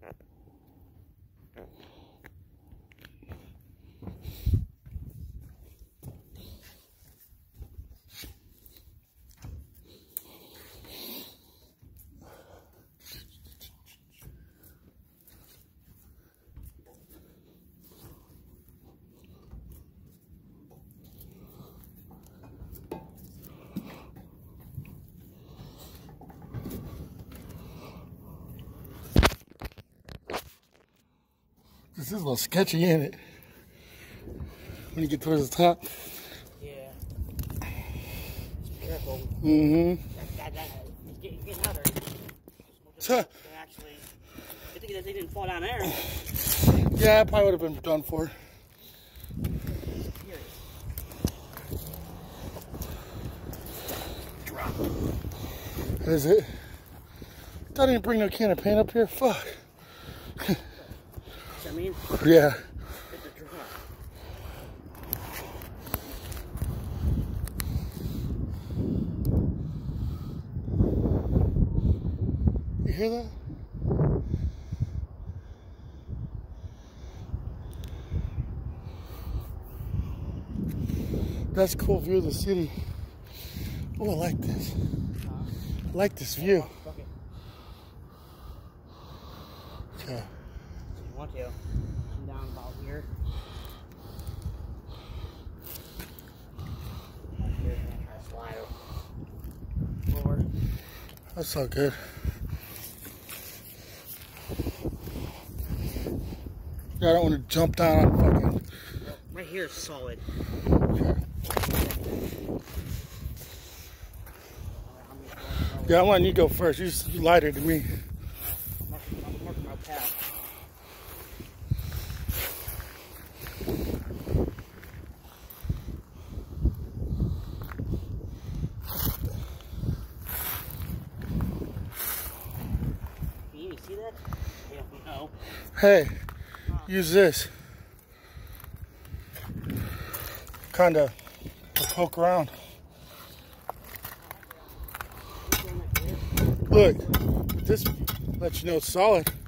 This is a little sketchy, ain't it? When you get towards the top. Yeah. Just be careful. Mm-hmm. He's getting out there. Actually, I think that they didn't fall down there. Yeah, I probably would have been done for. Drop. Is it? I didn't bring no can of paint up here. Fuck. I mean, yeah. You hear that? That's a cool view of the city. Oh, I like this. I like this view. Okay. If you want to, come down about here. Here's gonna try to slide over. That's all good. Yeah, I don't want to jump down on fucking. Right here is solid. Okay. Yeah, I want you to go first. You lighter than me. I'm marking my path. Can you see that? No. Hey, use this. Kinda to poke around. Look, this lets you know it's solid.